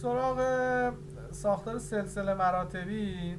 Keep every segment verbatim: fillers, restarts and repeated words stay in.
سراغ ساختار سلسله مراتبی.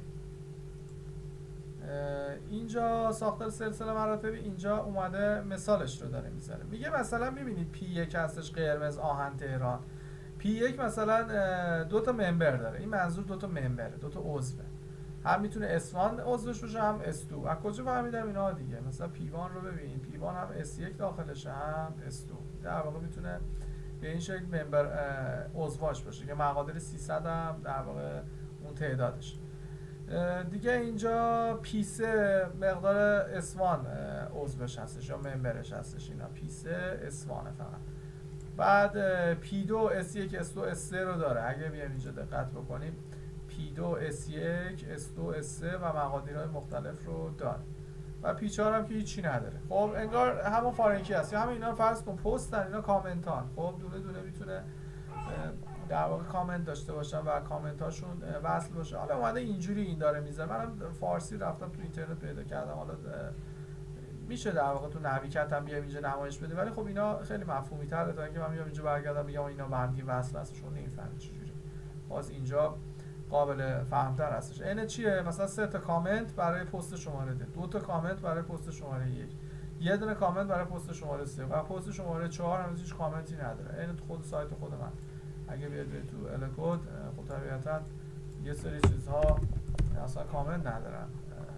اینجا ساختار سلسله مراتبی اینجا اومده مثالش رو داره میذاره. میگه مثلا میبینید پی یک هستش قرمز آهن تهران. پی یک مثلا دو تا ممبر داره. این منظور دو تا ممبره، دو تا عضوه. هم میتونه اس وان عضوش باشه هم اس دو. از کجا فهمیدم اینا دیگه؟ مثلا پی وان رو ببین، پی وان هم اس یک داخلشه هم اس دو. در واقع میتونه به این شکل ممبر عضواش باشه که مقادیر سیصد هم در واقع اون تعدادش. دیگه اینجا پی سه مقدار اس وان عضوش هستش یا ممبرش هستش. اینا پی سه اس وان فقط. بعد پی دو اس یک اس دو اس سه رو داره. اگه بیایم اینجا دقت بکنیم پی دو اس یک اس دو اس سه و مقادیرهای مختلف رو داره. و پی چهار هم که هیچی نداره. خب انگار همون فارنکی هست. یا همه اینا رو فرض کن پستن، اینا کامنتان. خب دونه دونه میتونه در واقع کامنت داشته باشن و کامنت هاشون وصل باشه. حالا اومده اینجوری این داره میذاره. منم فارسی رفتم تو اینترنت پیدا کردم. حالا میشه در واقع تو نویکت هم بیام اینجا نمایش بده، ولی خب اینا خیلی مفهومی تره تا اینکه من بیام اینجا برگردم بگم اینا با هم دیگه وصل هست، شما نمیفهمید چجوری. باز اینجا قابل فهمتر هستش. این چیه؟ مثلا سه تا کامنت برای پست شماره ده، دو تا کامنت برای پست شماره یک، یه دونه کامنت برای پست شماره سه و پست شماره چهار هنوز هیچ کامنتی نداره. این تو خود سایت خود من اگه بیاید تو الکود خب طبیعتا یه سری چیزها اصلا کامنت ندارن،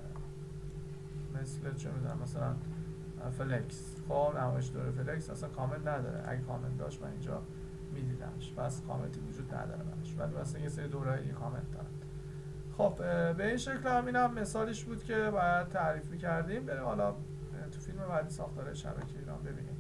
مثل چه میدونم مثلا فلکس. خب نمایش دوره فلکس اصلا کامنت نداره. اگه کامنت داشت من اینجا میدیدمش، بس کامنتی وجود نداره منش، ولی مثلا یه سری دوره‌ای کامنت دارن. خب به این شکل هم اینم مثالیش بود که باید تعریف می‌کردیم. بریم حالا تو فیلم بعدی ساختار شبکه ایران ببینیم.